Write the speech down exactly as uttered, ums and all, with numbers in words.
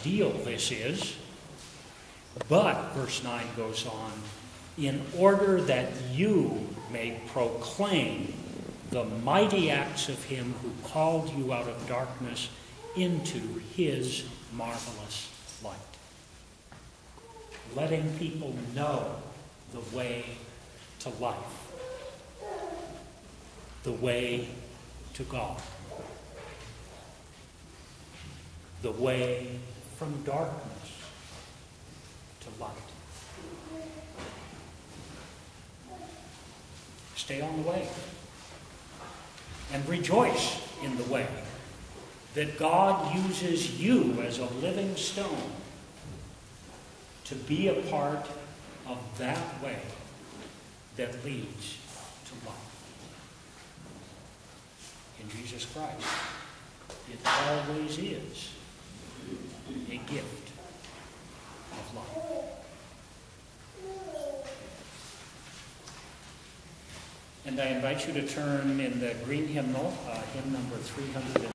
deal this is. But, verse nine goes on, in order that you may proclaim the mighty acts of him who called you out of darkness into his marvelous light. Letting people know the way to life, the way to God, the way from darkness to light. Stay on the way and rejoice in the way that God uses you as a living stone to be a part of that way that leads to life. In Jesus Christ, it always is a gift of life. And I invite you to turn in the green hymnal, uh, hymn number three hundred.